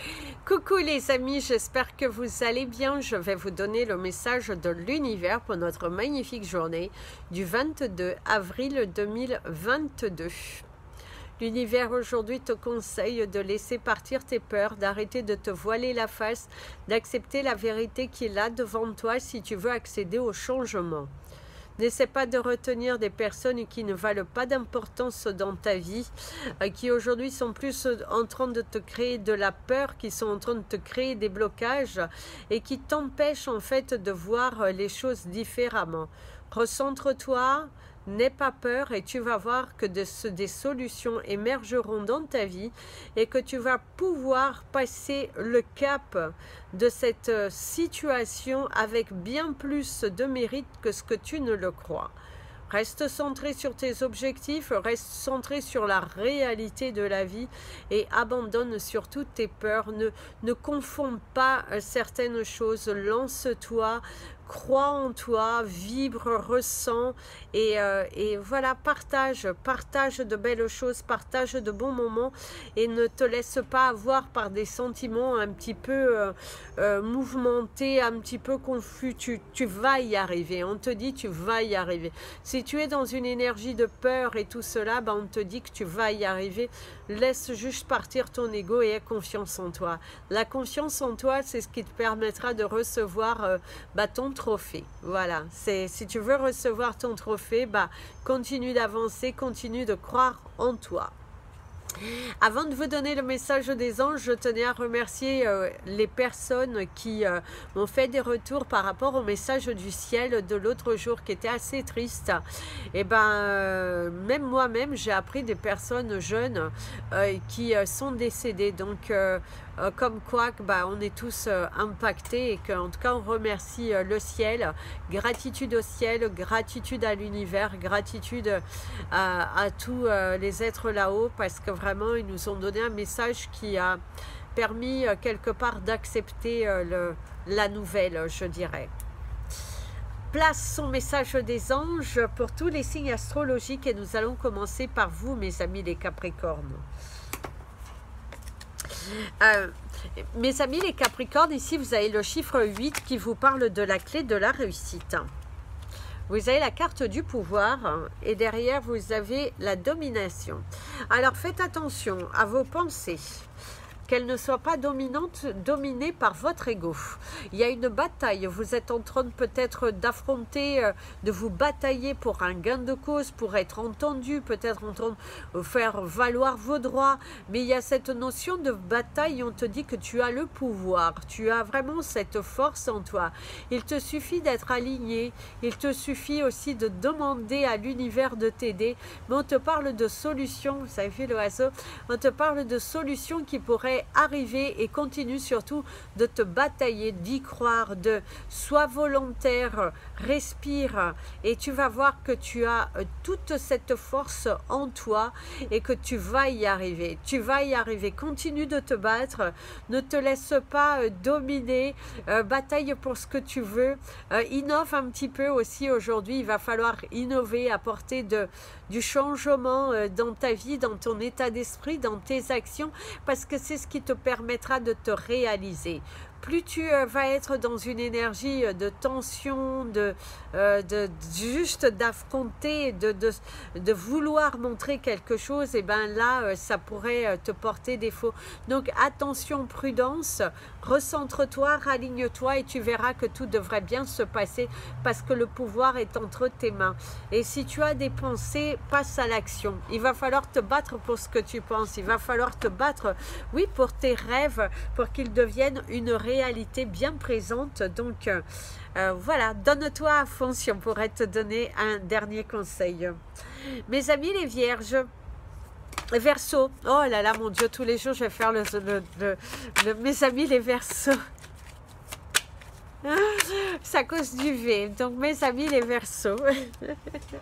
Coucou les amis, j'espère que vous allez bien. Je vais vous donner le message de l'univers pour notre magnifique journée du 22 avril 2022. L'univers aujourd'hui te conseille de laisser partir tes peurs, d'arrêter de te voiler la face, d'accepter la vérité qui est là devant toi si tu veux accéder au changement. N'essaie pas de retenir des personnes qui ne valent pas d'importance dans ta vie, qui aujourd'hui sont plus en train de te créer de la peur, qui sont en train de te créer des blocages et qui t'empêchent en fait de voir les choses différemment. Recentre-toi. N'aie pas peur et tu vas voir que des solutions émergeront dans ta vie et que tu vas pouvoir passer le cap de cette situation avec bien plus de mérite que ce que tu ne le crois. Reste centré sur tes objectifs, reste centré sur la réalité de la vie et abandonne surtout tes peurs. Ne confonds pas certaines choses, lance-toi, crois en toi, vibre, ressens et voilà, partage de belles choses, partage de bons moments et ne te laisse pas avoir par des sentiments un petit peu mouvementés, un petit peu confus. Tu vas y arriver, on te dit tu vas y arriver. Si tu es dans une énergie de peur et tout cela, ben on te dit que tu vas y arriver. Laisse juste partir ton ego et aie confiance en toi. La confiance en toi, c'est ce qui te permettra de recevoir ton trophée. Voilà, si tu veux recevoir ton trophée, continue d'avancer, continue de croire en toi. Avant de vous donner le message des anges, je tenais à remercier les personnes qui m'ont fait des retours par rapport au message du ciel de l'autre jour qui était assez triste. Et même moi-même, j'ai appris des personnes jeunes qui sont décédées. Donc, comme quoi, on est tous impactés et qu'en tout cas, on remercie le ciel. Gratitude au ciel, gratitude à l'univers, gratitude à tous les êtres là-haut parce que vraiment, ils nous ont donné un message qui a permis quelque part d'accepter la nouvelle, je dirais. Place son message des anges pour tous les signes astrologiques et nous allons commencer par vous, mes amis les Capricornes. Mes amis les Capricornes, ici vous avez le chiffre 8 qui vous parle de la clé de la réussite. Vous avez la carte du pouvoir et derrière vous avez la domination. Alors faites attention à vos pensées, qu'elles ne soient pas dominées par votre ego. Il y a une bataille, vous êtes en train peut-être d'affronter, de vous batailler pour un gain de cause, pour être entendu, peut-être en train de faire valoir vos droits, mais il y a cette notion de bataille, on te dit que tu as le pouvoir, tu as vraiment cette force en toi. Il te suffit d'être aligné, il te suffit aussi de demander à l'univers de t'aider, mais on te parle de solutions, vous avez vu l'oiseau, on te parle de solutions qui pourraient arriver et continue surtout de te batailler, d'y croire, de sois volontaire, respire et tu vas voir que tu as toute cette force en toi et que tu vas y arriver. Tu vas y arriver. Continue de te battre. Ne te laisse pas dominer. Bataille pour ce que tu veux. Innove un petit peu aussi aujourd'hui. Il va falloir innover, apporter du changement dans ta vie, dans ton état d'esprit, dans tes actions parce que c'est ce qui te permettra de te réaliser. Plus tu vas être dans une énergie de tension, juste d'affronter, de vouloir montrer quelque chose, et là, ça pourrait te porter défaut. Donc attention, prudence, recentre-toi, raligne-toi et tu verras que tout devrait bien se passer parce que le pouvoir est entre tes mains. Et si tu as des pensées, passe à l'action. Il va falloir te battre pour ce que tu penses. Il va falloir te battre, oui, pour tes rêves, pour qu'ils deviennent une réalité bien présente. Donc voilà, donne-toi à fond si on pourrait te donner un dernier conseil. Mes amis les vierges, Verseau, oh là là mon Dieu, tous les jours je vais faire mes amis les Verseaux. C'est à cause du V. Donc mes amis les Verseaux.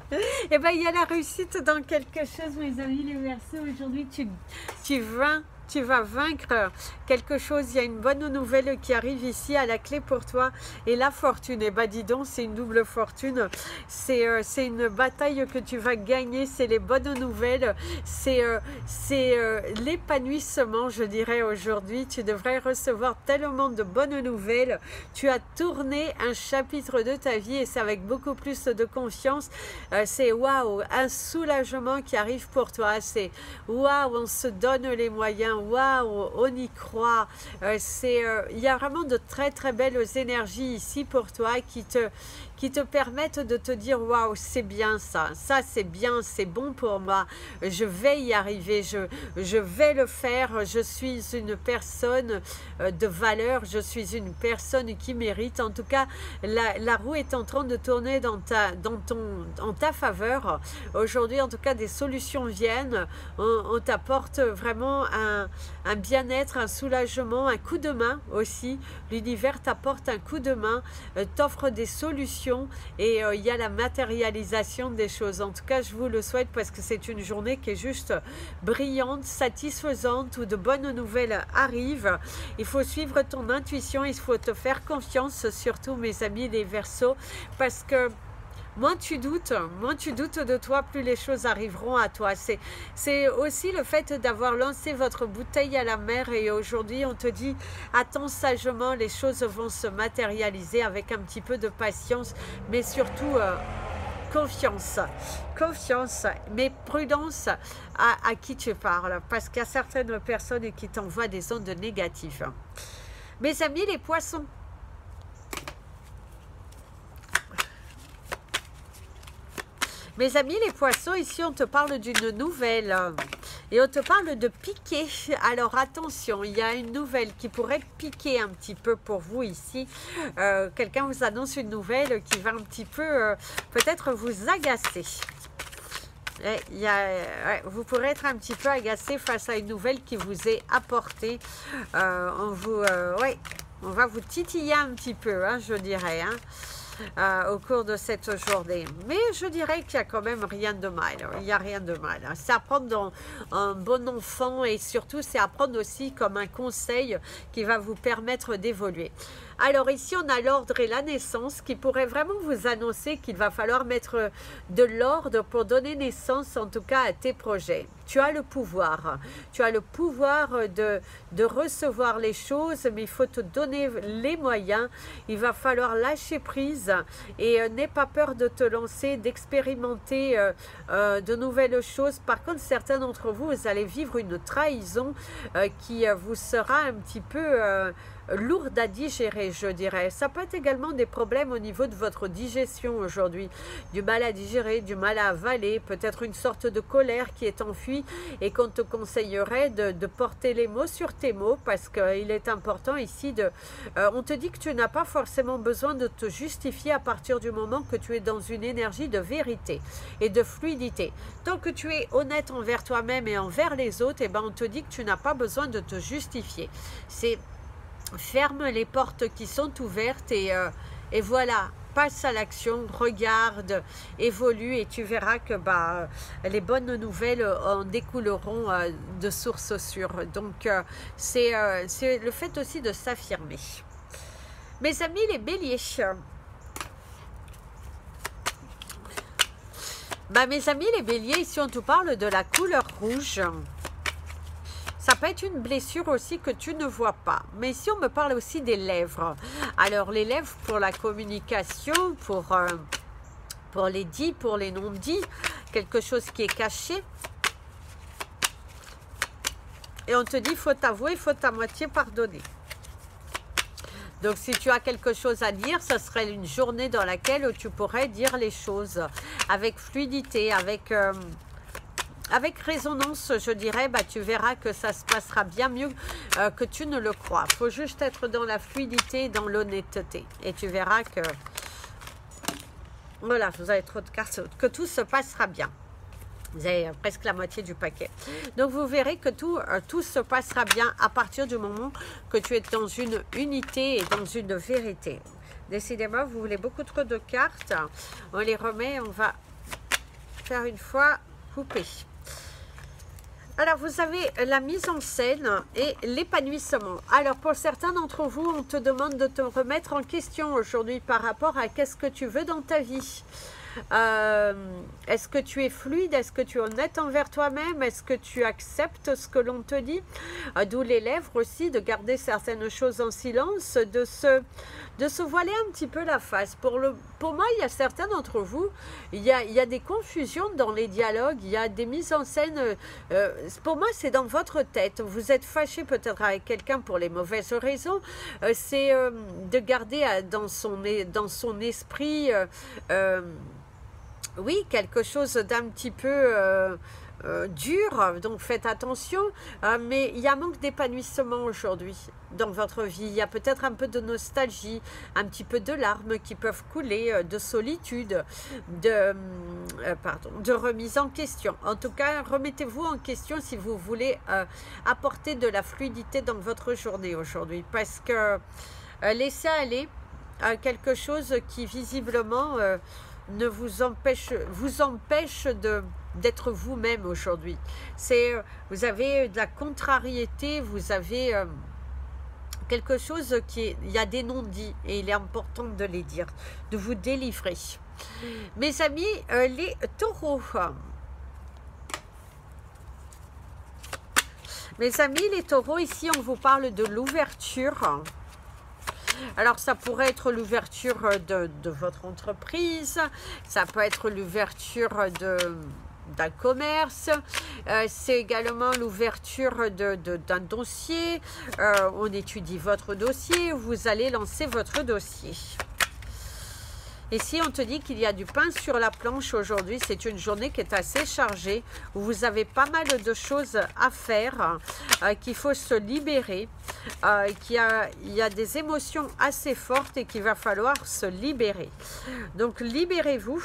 Il y a la réussite dans quelque chose, mes amis les Verseaux. Aujourd'hui tu tu vas vaincre quelque chose. Il y a une bonne nouvelle qui arrive ici à la clé pour toi. Et la fortune, et bah dis donc, c'est une double fortune. C'est une bataille que tu vas gagner. C'est les bonnes nouvelles. C'est l'épanouissement, je dirais, aujourd'hui. Tu devrais recevoir tellement de bonnes nouvelles. Tu as tourné un chapitre de ta vie et c'est avec beaucoup plus de confiance. C'est waouh, un soulagement qui arrive pour toi. C'est waouh, on se donne les moyens. Waouh, on y croit. Il y a vraiment de très très belles énergies ici pour toi qui te permettent de te dire waouh, c'est bien ça c'est bien, c'est bon pour moi, je vais y arriver, je vais le faire, je suis une personne de valeur, je suis une personne qui mérite. En tout cas, la roue est en train de tourner en ta faveur. Aujourd'hui, en tout cas, des solutions viennent, on t'apporte vraiment un bien-être, un soulagement, un coup de main aussi. L'univers t'apporte un coup de main, t'offre des solutions et il y a la matérialisation des choses. En tout cas, je vous le souhaite parce que c'est une journée qui est juste brillante, satisfaisante, où de bonnes nouvelles arrivent. Il faut suivre ton intuition, il faut te faire confiance, surtout mes amis les Verseaux, parce que moins tu doutes de toi, plus les choses arriveront à toi. C'est aussi le fait d'avoir lancé votre bouteille à la mer et aujourd'hui on te dit attends sagement, les choses vont se matérialiser avec un petit peu de patience, mais surtout confiance, mais prudence à qui tu parles, parce qu'il y a certaines personnes qui t'envoient des ondes négatives. Mes amis les poissons, mes amis les poissons, ici on te parle d'une nouvelle et on te parle de piquer. Alors attention, il y a une nouvelle qui pourrait piquer un petit peu pour vous ici. Quelqu'un vous annonce une nouvelle qui va un petit peu peut-être vous agacer. Vous pourrez être un petit peu agacé face à une nouvelle qui vous est apportée. On va vous titiller un petit peu, hein, je dirais, hein. Au cours de cette journée. Mais je dirais qu'il n'y a quand même rien de mal. Il n'y a rien de mal. C'est apprendre dans un bon enfant et surtout c'est apprendre aussi comme un conseil qui va vous permettre d'évoluer. Alors ici on a l'ordre et la naissance qui pourrait vraiment vous annoncer qu'il va falloir mettre de l'ordre pour donner naissance en tout cas à tes projets. Tu as le pouvoir de recevoir les choses, mais il faut te donner les moyens. Il va falloir lâcher prise et n'aie pas peur de te lancer, d'expérimenter de nouvelles choses. Par contre, certains d'entre vous, vous allez vivre une trahison qui vous sera un petit peu lourde à digérer, je dirais. Ça peut être également des problèmes au niveau de votre digestion aujourd'hui. Du mal à digérer, du mal à avaler, peut-être une sorte de colère qui est enfuie et qu'on te conseillerait de porter les mots sur tes mots parce qu'il est important ici on te dit que tu n'as pas forcément besoin de te justifier à partir du moment que tu es dans une énergie de vérité et de fluidité. Tant que tu es honnête envers toi-même et envers les autres, eh ben on te dit que tu n'as pas besoin de te justifier. Ferme les portes qui sont ouvertes et voilà, passe à l'action, regarde, évolue et tu verras que les bonnes nouvelles en découleront de sources sûres. Donc c'est le fait aussi de s'affirmer. Mes amis les béliers, mes amis les béliers, ici on te parle de la couleur rouge. Ça peut être une blessure aussi que tu ne vois pas. Mais ici, on me parle aussi des lèvres. Alors, les lèvres pour la communication, pour les dits, pour les non-dits, quelque chose qui est caché. Et on te dit, il faut t'avouer, il faut à moitié pardonner. Donc, si tu as quelque chose à dire, ce serait une journée dans laquelle tu pourrais dire les choses avec fluidité, avec résonance, je dirais, tu verras que ça se passera bien mieux que tu ne le crois. Il faut juste être dans la fluidité, dans l'honnêteté. Et tu verras que, voilà, vous avez trop de cartes, que tout se passera bien. Vous avez presque la moitié du paquet. Donc, vous verrez que tout se passera bien à partir du moment que tu es dans une unité et dans une vérité. Décidément, vous voulez beaucoup trop de cartes. On les remet, on va faire une fois couper. Alors, vous avez la mise en scène et l'épanouissement. Alors, pour certains d'entre vous, on te demande de te remettre en question aujourd'hui par rapport à qu'est-ce que tu veux dans ta vie. Est-ce que tu es fluide? Est-ce que tu es honnête envers toi-même? Est-ce que tu acceptes ce que l'on te dit? D'où les lèvres aussi, de garder certaines choses en silence, de se voiler un petit peu la face. Pour moi, il y a certains d'entre vous, il y a des confusions dans les dialogues, il y a des mises en scène. Pour moi, c'est dans votre tête. Vous êtes fâché peut-être avec quelqu'un pour les mauvaises raisons. C'est de garder dans son esprit... oui, quelque chose d'un petit peu dur, donc faites attention, mais il y a un manque d'épanouissement aujourd'hui dans votre vie. Il y a peut-être un peu de nostalgie, un petit peu de larmes qui peuvent couler, de solitude, de remise en question. En tout cas, remettez-vous en question si vous voulez apporter de la fluidité dans votre journée aujourd'hui, parce que laissez aller quelque chose qui visiblement... ne vous empêche d'être vous-même aujourd'hui. Vous avez de la contrariété, vous avez quelque chose il y a des non-dits et il est important de les dire, de vous délivrer. Mes amis, les taureaux. Mes amis, les taureaux, ici on vous parle de l'ouverture. Alors, ça pourrait être l'ouverture de votre entreprise, ça peut être l'ouverture d'un commerce, c'est également l'ouverture d'un dossier. On étudie votre dossier, vous allez lancer votre dossier. Ici, on te dit qu'il y a du pain sur la planche aujourd'hui. C'est une journée qui est assez chargée, où vous avez pas mal de choses à faire, qu'il faut se libérer, il y a des émotions assez fortes et qu'il va falloir se libérer. Donc, libérez-vous.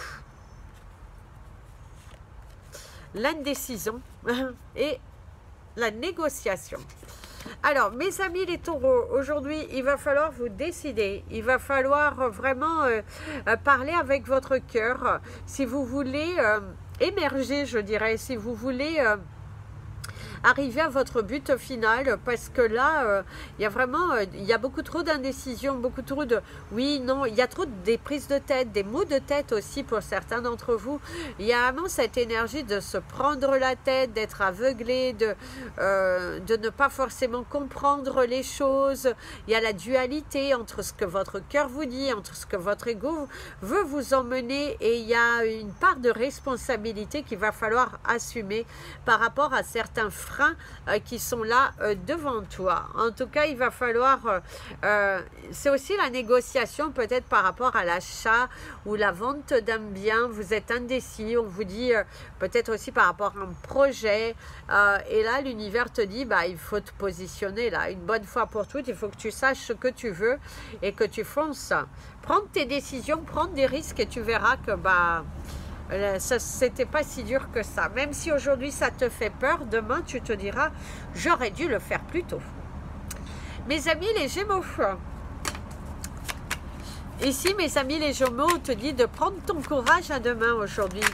L'indécision et la négociation. Alors, mes amis les taureaux, aujourd'hui, il va falloir vous décider. Il va falloir vraiment parler avec votre cœur. Si vous voulez émerger, je dirais, si vous voulez... arriver à votre but final, parce que là, il y a vraiment, il y a beaucoup trop d'indécision, beaucoup trop de oui, non, il y a trop des prises de tête, des maux de tête aussi pour certains d'entre vous. Il y a vraiment cette énergie de se prendre la tête, d'être aveuglé, de ne pas forcément comprendre les choses. Il y a la dualité entre ce que votre cœur vous dit, entre ce que votre ego veut vous emmener, et il y a une part de responsabilité qu'il va falloir assumer par rapport à certains freins qui sont là devant toi. En tout cas, il va falloir... c'est aussi la négociation peut-être par rapport à l'achat ou la vente d'un bien. Vous êtes indécis, on vous dit peut-être aussi par rapport à un projet. Et là, l'univers te dit, bah, il faut te positionner là, une bonne fois pour toutes. Il faut que tu saches ce que tu veux et que tu fonces. Prendre tes décisions, prendre des risques, et tu verras que... bah, c'était pas si dur que ça. Même si aujourd'hui ça te fait peur, demain tu te diras j'aurais dû le faire plus tôt. Mes amis les Gémeaux, ici mes amis les Gémeaux, on te dit de prendre ton courage à deux mains aujourd'hui.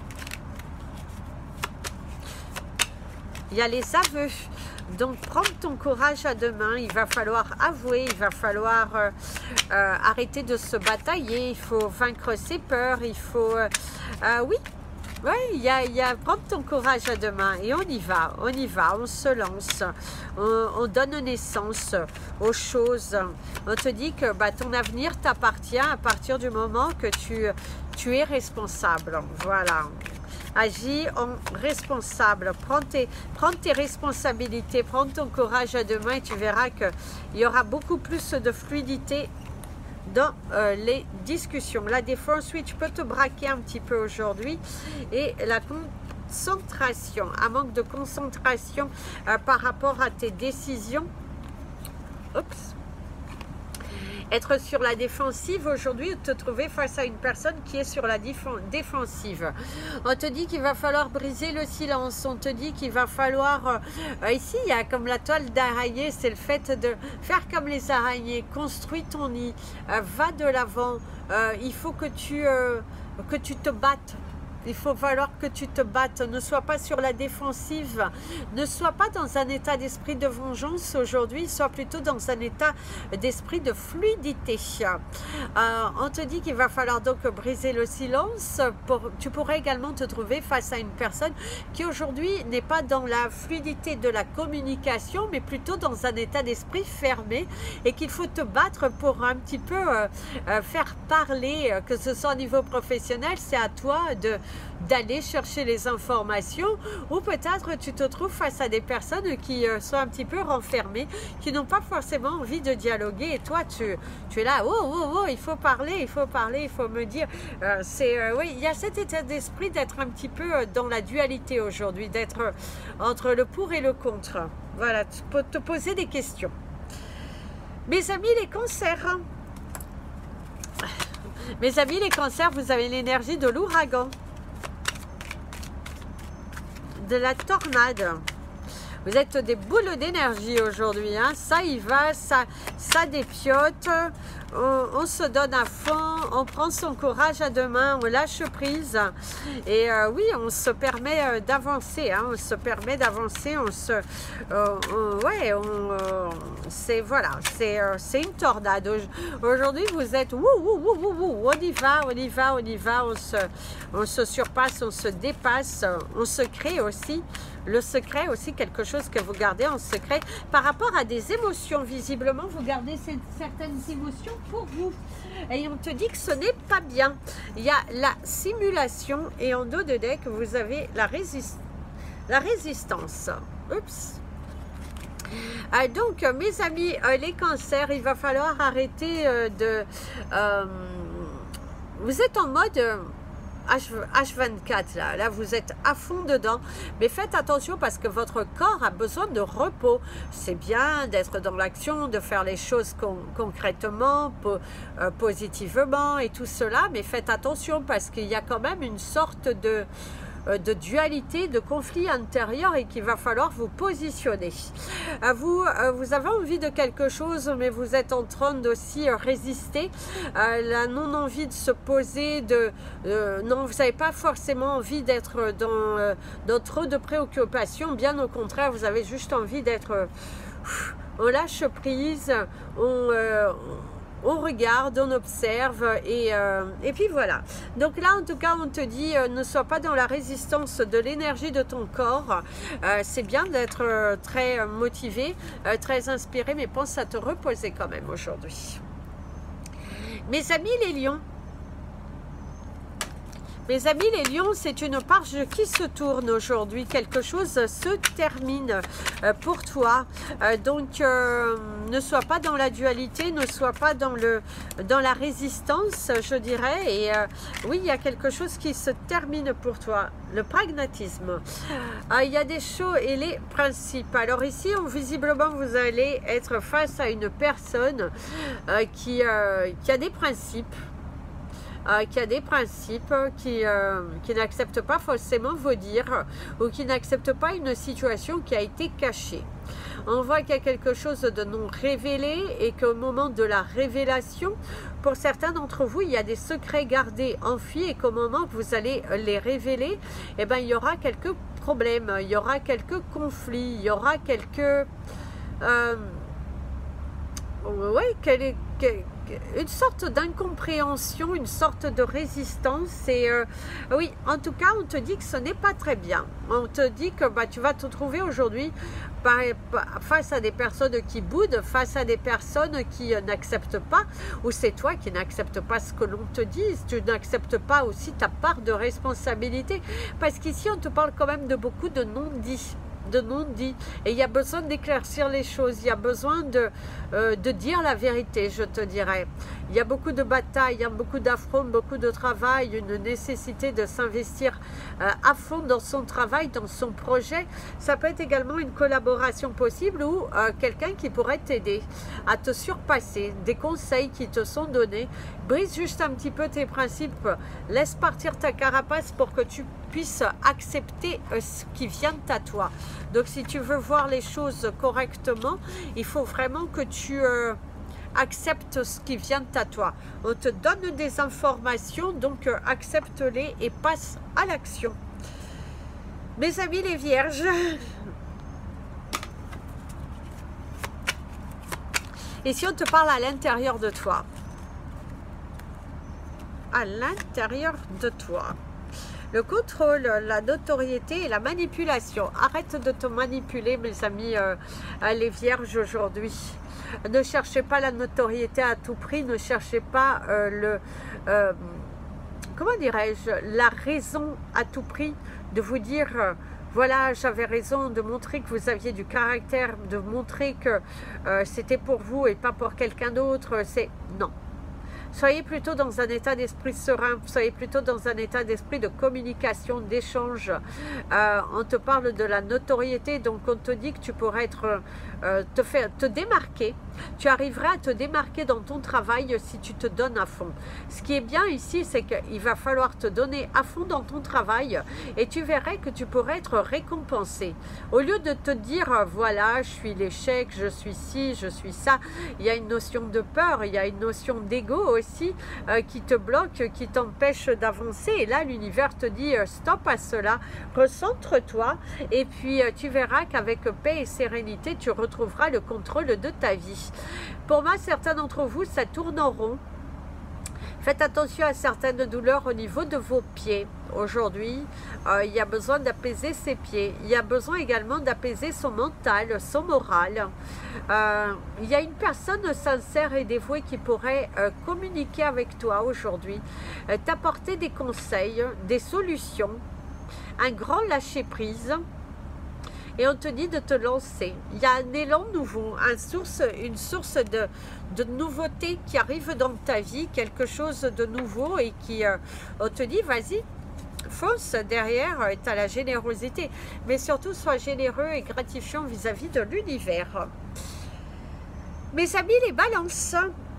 Il y a les aveux. Donc, prendre ton courage à deux mains, il va falloir avouer, il va falloir arrêter de se batailler, il faut vaincre ses peurs, il faut... oui, il y a prendre ton courage à deux mains et on y va, on se lance, on donne naissance aux choses. On te dit que bah, ton avenir t'appartient à partir du moment que tu es responsable, voilà. Agis en responsable, prends tes responsabilités, prends ton courage à deux mains et tu verras qu'il y aura beaucoup plus de fluidité dans les discussions. La défense, oui, tu peux te braquer un petit peu aujourd'hui, et la concentration, un manque de concentration par rapport à tes décisions. Oups. Être sur la défensive aujourd'hui, te trouver face à une personne qui est sur la défensive. On te dit qu'il va falloir briser le silence, on te dit qu'il va falloir... ici, il y a comme la toile d'araignée, c'est le fait de faire comme les araignées, construis ton nid, va de l'avant, il faut que tu te battes, Il faut falloir que tu te battes, ne sois pas sur la défensive, ne sois pas dans un état d'esprit de vengeance aujourd'hui, sois plutôt dans un état d'esprit de fluidité. On te dit qu'il va falloir donc briser le silence. Tu pourrais également te trouver face à une personne qui aujourd'hui n'est pas dans la fluidité de la communication, mais plutôt dans un état d'esprit fermé et qu'il faut te battre pour un petit peu faire parler, que ce soit au niveau professionnel, c'est à toi d'aller chercher les informations, ou peut-être tu te trouves face à des personnes qui sont un petit peu renfermées, qui n'ont pas forcément envie de dialoguer, et toi tu es là, oh, il faut parler, il faut me dire, oui, il y a cet état d'esprit d'être un petit peu dans la dualité aujourd'hui, d'être entre le pour et le contre. Voilà, tu peux te poser des questions. Mes amis les cancers, vous avez l'énergie de l'ouragan, de la tornade. Vous êtes des boules d'énergie aujourd'hui, hein. Ça y va, ça dépiote, on se donne à fond, on prend son courage à deux mains, on lâche prise. Et oui, on se permet d'avancer, hein. On se permet d'avancer, c'est voilà, c'est une tornade. Aujourd'hui, vous êtes, on y va, on se surpasse, on se dépasse, on se crée aussi. Le secret aussi, quelque chose que vous gardez en secret par rapport à des émotions. Visiblement, vous gardez certaines émotions pour vous. Et on te dit que ce n'est pas bien. Il y a la simulation et en dos de deck, vous avez la résistance. Oups. Donc, mes amis, les cancers, il va falloir arrêter vous êtes en mode... H24, là vous êtes à fond dedans, mais faites attention parce que votre corps a besoin de repos. C'est bien d'être dans l'action, de faire les choses concrètement, positivement et tout cela, mais faites attention parce qu'il y a quand même une sorte de dualité, de conflit intérieur et qu'il va falloir vous positionner. Vous avez envie de quelque chose, mais vous êtes en train d'aussi résister. La non-envie de se poser, non, vous n'avez pas forcément envie d'être dans trop de préoccupations, bien au contraire, vous avez juste envie d'être... on lâche prise, on regarde, on observe et puis voilà. Donc là, en tout cas, on te dit, ne sois pas dans la résistance de l'énergie de ton corps. C'est bien d'être très motivé, très inspiré, mais pense à te reposer quand même aujourd'hui. Mes amis les lions, c'est une page qui se tourne aujourd'hui. Quelque chose se termine pour toi. Donc, ne sois pas dans la dualité, ne sois pas dans la résistance, je dirais. Et oui, il y a quelque chose qui se termine pour toi. Le pragmatisme. Il y a des choses et les principes. Alors ici, visiblement, vous allez être face à une personne qui a des principes. Qui n'accepte pas forcément vos dires ou qui n'accepte pas une situation qui a été cachée. On voit qu'il y a quelque chose de non révélé et qu'au moment de la révélation, pour certains d'entre vous, il y a des secrets gardés, enfuis et qu'au moment où vous allez les révéler, eh ben, il y aura quelques problèmes, il y aura quelques conflits, il y aura quelques... une sorte d'incompréhension, une sorte de résistance et oui, en tout cas on te dit que ce n'est pas très bien. On te dit que tu vas te trouver aujourd'hui face à des personnes qui boudent, face à des personnes qui n'acceptent pas, ou c'est toi qui n'acceptes pas ce que l'on te dit, tu n'acceptes pas aussi ta part de responsabilité, parce qu'ici on te parle quand même de beaucoup de non-dits. Et il y a besoin d'éclaircir les choses, il y a besoin de dire la vérité, je te dirais. Il y a beaucoup de batailles, il y a beaucoup d'affronts, beaucoup de travail, une nécessité de s'investir à fond dans son travail, dans son projet. Ça peut être également une collaboration possible ou quelqu'un qui pourrait t'aider à te surpasser, des conseils qui te sont donnés. Brise juste un petit peu tes principes, laisse partir ta carapace pour que tu puisses accepter ce qui vient à toi. Donc si tu veux voir les choses correctement, il faut vraiment que tu accepte ce qui vient à toi. On te donne des informations, donc accepte-les et passe à l'action. Mes amis les vierges, et si on te parle à l'intérieur de toi, à l'intérieur de toi, le contrôle, la notoriété et la manipulation. Arrête de te manipuler, mes amis les vierges aujourd'hui. Ne cherchez pas la notoriété à tout prix, ne cherchez pas comment dirais-je, la raison à tout prix de vous dire voilà, j'avais raison, de montrer que vous aviez du caractère, de montrer que c'était pour vous et pas pour quelqu'un d'autre. C'est non. Soyez plutôt dans un état d'esprit serein, soyez plutôt dans un état d'esprit de communication, d'échange. On te parle de la notoriété, donc on te dit que tu pourrais te démarquer. Tu arriveras à te démarquer dans ton travail si tu te donnes à fond. Ce qui est bien ici, c'est qu'il va falloir te donner à fond dans ton travail et tu verrais que tu pourrais être récompensé. Au lieu de te dire, voilà, je suis l'échec, je suis ci, je suis ça, il y a une notion de peur, il y a une notion d'ego aussi qui te bloque, qui t'empêche d'avancer. Et là, l'univers te dit, stop à cela, recentre-toi et puis tu verras qu'avec paix et sérénité, tu retrouveras le contrôle de ta vie. Pour moi, certains d'entre vous, ça tourne en rond. Faites attention à certaines douleurs au niveau de vos pieds. Aujourd'hui, il y a besoin d'apaiser ses pieds. Il y a besoin également d'apaiser son mental, son moral. Il y a une personne sincère et dévouée qui pourrait communiquer avec toi aujourd'hui, t'apporter des conseils, des solutions, un grand lâcher-prise. Et on te dit de te lancer. Il y a un élan nouveau, une source de nouveauté qui arrive dans ta vie, quelque chose de nouveau et qui, on te dit, vas-y, fonce derrière, tu as la générosité. Mais surtout, sois généreux et gratifiant vis-à-vis de l'univers. Mes amis, les balances.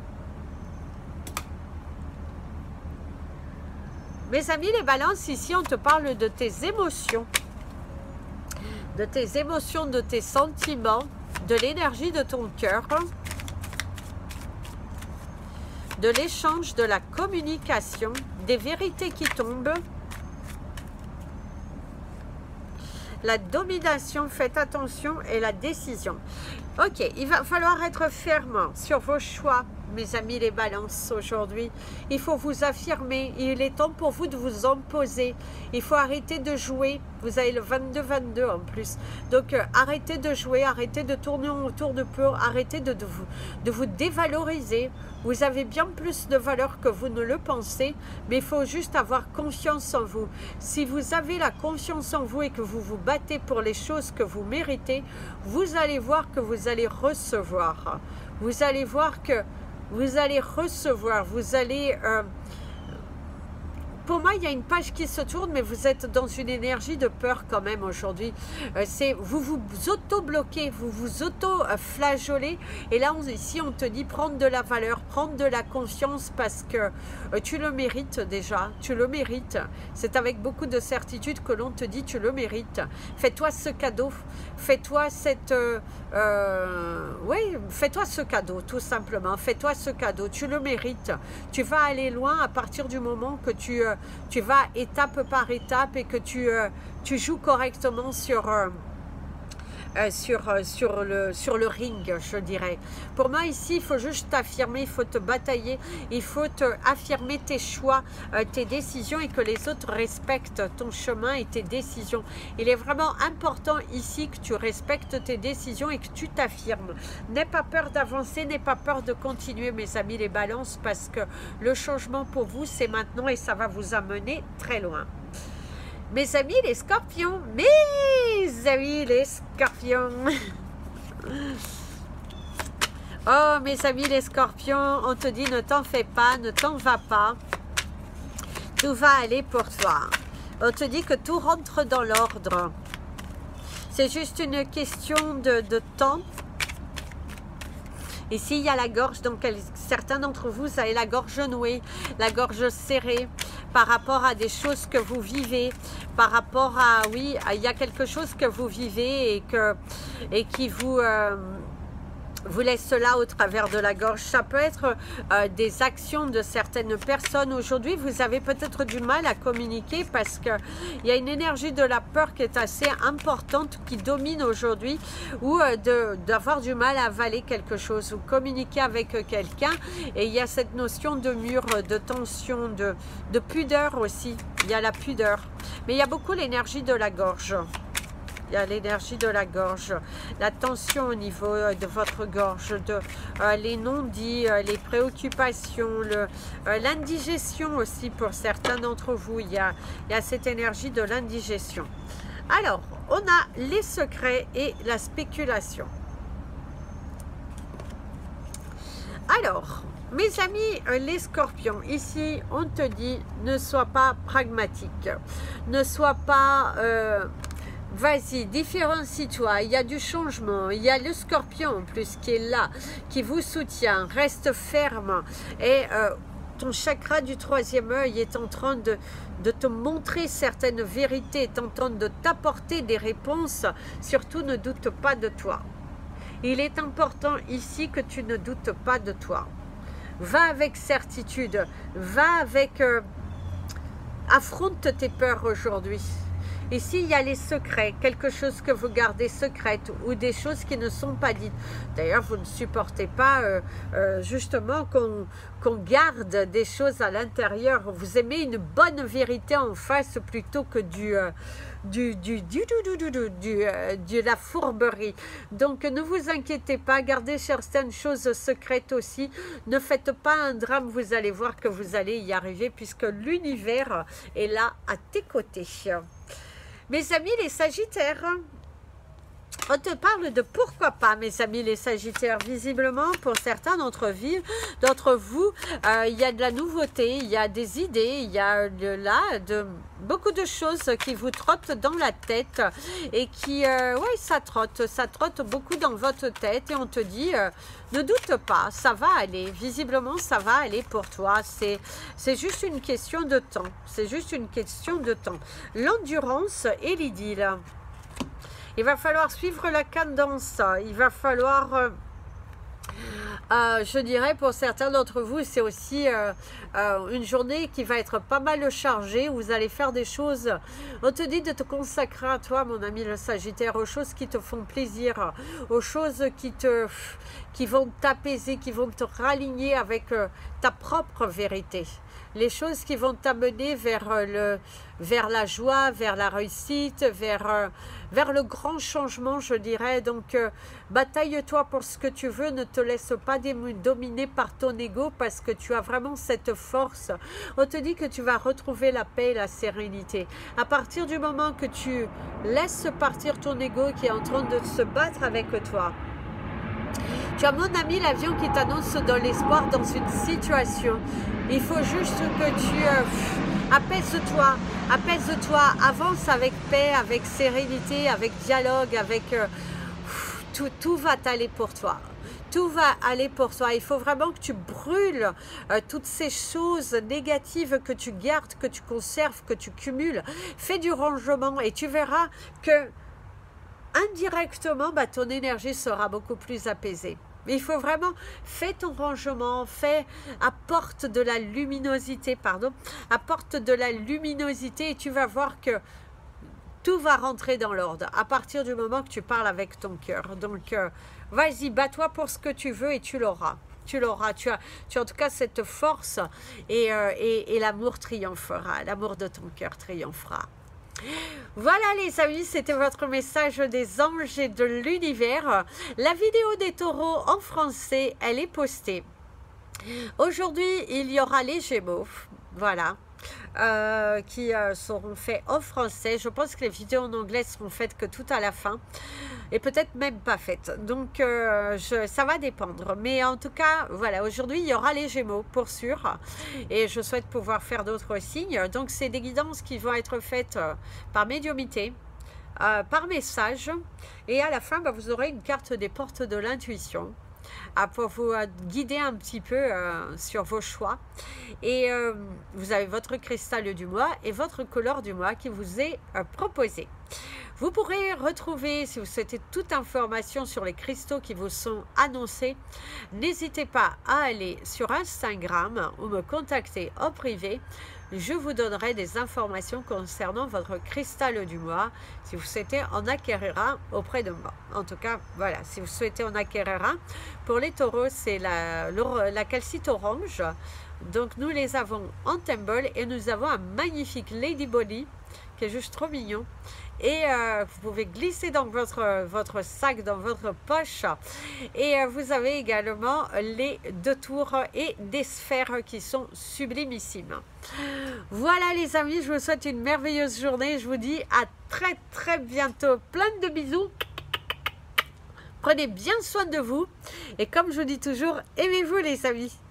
Mes amis, les balances, ici, on te parle de tes émotions. De tes émotions, de tes sentiments, de l'énergie de ton cœur, de l'échange, de la communication, des vérités qui tombent, la domination, faites attention, et la décision. Ok, il va falloir être ferme sur vos choix, mes amis les balances, aujourd'hui. Il faut vous affirmer, il est temps pour vous de vous imposer. Il faut arrêter de jouer. Vous avez le 22-22 en plus. Donc arrêtez de jouer, arrêtez de tourner autour de peu, arrêtez de vous dévaloriser. Vous avez bien plus de valeur que vous ne le pensez, mais il faut juste avoir confiance en vous. Si vous avez la confiance en vous et que vous vous battez pour les choses que vous méritez, vous allez voir que vous allez recevoir. Vous allez voir que vous allez recevoir, vous allez... Pour moi, il y a une page qui se tourne, mais vous êtes dans une énergie de peur quand même aujourd'hui. Vous vous auto-bloquez, vous vous auto-flageolez. Et là, ici, on te dit prendre de la valeur, prendre de la confiance parce que tu le mérites déjà. Tu le mérites. C'est avec beaucoup de certitude que l'on te dit tu le mérites. Fais-toi ce cadeau. Fais-toi cette... oui, fais-toi ce cadeau, tout simplement. Fais-toi ce cadeau. Tu le mérites. Tu vas aller loin à partir du moment que tu vas étape par étape et que tu joues correctement sur le ring, je dirais. Pour moi, ici, il faut juste t'affirmer, il faut te batailler, il faut affirmer tes choix, tes décisions et que les autres respectent ton chemin et tes décisions. Il est vraiment important ici que tu respectes tes décisions et que tu t'affirmes. N'aie pas peur d'avancer, n'aie pas peur de continuer, mes amis les balances, parce que le changement pour vous, c'est maintenant et ça va vous amener très loin. Mes amis les scorpions, mes amis les scorpions. Oh, mes amis les scorpions, on te dit ne t'en fais pas, ne t'en va pas. Tout va aller pour toi. On te dit que tout rentre dans l'ordre. C'est juste une question de temps. Ici, il y a la gorge, donc certains d'entre vous, vous avez la gorge nouée, la gorge serrée, par rapport à des choses que vous vivez, par rapport à, oui, il y a quelque chose que vous vivez et qui vous... vous laisse là au travers de la gorge. Ça peut être des actions de certaines personnes. Aujourd'hui, vous avez peut-être du mal à communiquer parce qu'il y a une énergie de la peur qui est assez importante, qui domine aujourd'hui, ou d'avoir du mal à avaler quelque chose, ou communiquer avec quelqu'un. Et il y a cette notion de mur, de tension, de pudeur aussi. Il y a la pudeur. Mais il y a beaucoup l'énergie de la gorge. Il y a l'énergie de la gorge, la tension au niveau de votre gorge, les non-dits, les préoccupations, l'indigestion aussi pour certains d'entre vous. Il y a cette énergie de l'indigestion. Alors, on a les secrets et la spéculation. Alors, mes amis les scorpions, ici on te dit ne sois pas pragmatique, ne sois pas... vas-y, différencie-toi, il y a du changement, il y a le scorpion en plus qui est là, qui vous soutient, reste ferme et ton chakra du troisième œil est en train de te montrer certaines vérités, est en train de t'apporter des réponses, surtout ne doute pas de toi. Il est important ici que tu ne doutes pas de toi. Va avec certitude, va avec... affronte tes peurs aujourd'hui. Ici, il y a les secrets, quelque chose que vous gardez secrète ou des choses qui ne sont pas dites. D'ailleurs, vous ne supportez pas justement qu'on garde des choses à l'intérieur. Vous aimez une bonne vérité en face plutôt que de la fourberie. Donc, ne vous inquiétez pas, gardez certaines choses secrètes aussi. Ne faites pas un drame, vous allez voir que vous allez y arriver puisque l'univers est là à tes côtés. Mes amis les Sagittaires, on te parle de pourquoi pas, mes amis les Sagittaires. Visiblement, pour certains d'entre vous, il y a de la nouveauté, il y a des idées, il y a beaucoup de choses qui vous trottent dans la tête et qui, oui, ça trotte beaucoup dans votre tête et on te dit, ne doute pas, ça va aller. Visiblement, ça va aller pour toi. C'est juste une question de temps. C'est juste une question de temps. L'endurance et l'idylle. Il va falloir suivre la cadence. Il va falloir... je dirais pour certains d'entre vous, c'est aussi une journée qui va être pas mal chargée. Vous allez faire des choses. On te dit de te consacrer à toi, mon ami le Sagittaire, aux choses qui te font plaisir, aux choses qui vont t'apaiser, qui vont te raligner avec ta propre vérité. Les choses qui vont t'amener vers la joie, vers la réussite, vers le grand changement, je dirais. Donc, bataille-toi pour ce que tu veux. Ne te laisse pas dominer par ton ego parce que tu as vraiment cette force. On te dit que tu vas retrouver la paix et la sérénité. À partir du moment que tu laisses partir ton ego qui est en train de se battre avec toi, tu as, mon ami, l'avion qui t'annonce dans l'espoir dans une situation. Il faut juste que tu apaise-toi, avance avec paix, avec sérénité, avec dialogue, avec... tout va aller pour toi. Tout va aller pour toi. Il faut vraiment que tu brûles toutes ces choses négatives que tu gardes, que tu conserves, que tu cumules. Fais du rangement et tu verras que indirectement, ton énergie sera beaucoup plus apaisée. Mais il faut vraiment faire ton rangement, apporte de la luminosité, apporte de la luminosité et tu vas voir que tout va rentrer dans l'ordre à partir du moment que tu parles avec ton cœur. Donc, vas-y, bats-toi pour ce que tu veux et tu l'auras. Tu l'auras, tu as en tout cas cette force et l'amour triomphera, l'amour de ton cœur triomphera. Voilà les amis, c'était votre message des anges et de l'univers. La vidéo des taureaux en français, elle est postée. Aujourd'hui, il y aura les Gémeaux, voilà, qui seront faits en français. Je pense que les vidéos en anglais seront faites que tout à la fin. Et peut-être même pas faites. Donc, ça va dépendre. Mais en tout cas, voilà, aujourd'hui, il y aura les Gémeaux, pour sûr. Et je souhaite pouvoir faire d'autres signes. Donc, c'est des guidances qui vont être faites par médiumité, par message. Et à la fin, vous aurez une carte des portes de l'intuition. pour vous guider un petit peu sur vos choix. Et vous avez votre cristal du mois et votre couleur du mois qui vous est proposé. Vous pourrez retrouver, si vous souhaitez toute information sur les cristaux qui vous sont annoncés, n'hésitez pas à aller sur Instagram ou me contacter en privé. Je vous donnerai des informations concernant votre cristal du mois, si vous souhaitez en acquérir un auprès de moi. En tout cas, voilà, si vous souhaitez en acquérir un, pour les taureaux, c'est la calcite orange. Donc, nous les avons en thimble et nous avons un magnifique Lady Body qui est juste trop mignon. Et vous pouvez glisser dans votre sac, dans votre poche. Et vous avez également les 2 tours et des sphères qui sont sublimissimes. Voilà les amis, je vous souhaite une merveilleuse journée. Je vous dis à très très bientôt. Plein de bisous. Prenez bien soin de vous. Et comme je vous dis toujours, aimez-vous les amis.